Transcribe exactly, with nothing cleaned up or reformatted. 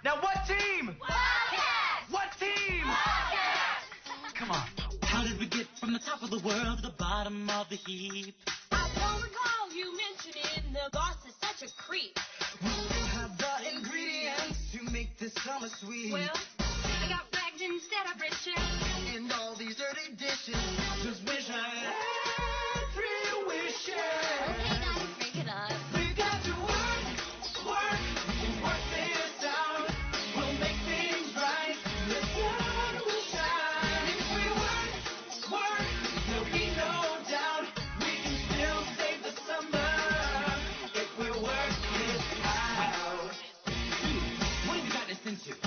Now what team? Wildcats! What team? Wildcats! Come on. How did we get from the top of the world to the bottom of the heap? I don't recall you mentioning the boss is such a creep. We still have the ingredients to make this summer sweet. Well, I got bagged instead of richer. And all these dirty dishes, just wish I had three wishes. Okay, guys, break it up. We've got to work, work, work this out. We'll make things right. The sun will shine. If we work, work, there'll be no doubt. We can still save the summer if we work this out. What have you gotten us into?